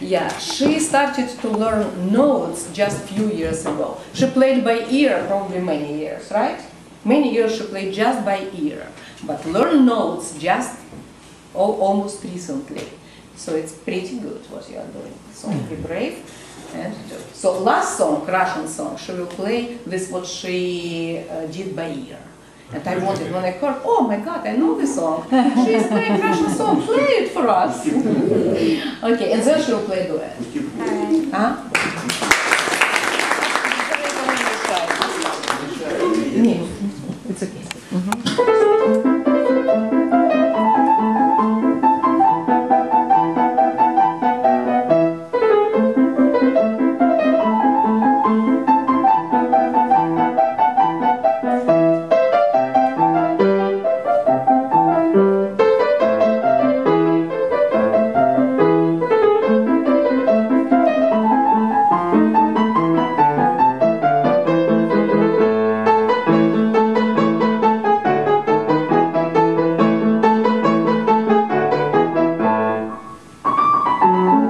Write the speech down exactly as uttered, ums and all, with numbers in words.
Yeah, she started to learn notes just a few years ago. She played by ear probably many years, right? Many years she played just by ear, but learn notes just oh, almost recently. So it's pretty good what you are doing. So be brave and do it. So last song, Russian song, she will play this what she uh, did by ear. And I wanted, when I heard, oh my God, I know this song. She is playing Russian song, play it for us. Okay, and then she will play duet. Huh? It's okay. Mm-hmm. Thank you.